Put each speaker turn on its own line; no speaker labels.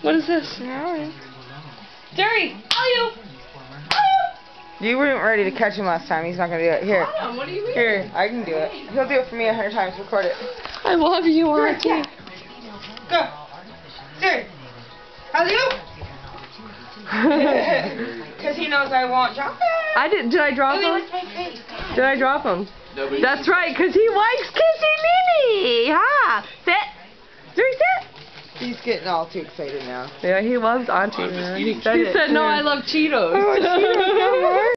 What is this? Zouri, alley-oop!
You weren't ready to catch him last time. He's not going to do it. Here.
What do you mean?
Here, I can do it. He'll do it for me 100 times. Record it.
I love you, Auntie.
Go. Zouri. Alley-oop! Because he knows I won't drop it.
Did I drop him? Did I drop him? That's right, because he likes kissy Mimi. Ha! Sit. Zouri, sit.
He's getting all too excited now.
Yeah, he loves Auntie. He said no, I love Cheetos.
Oh, Cheetos.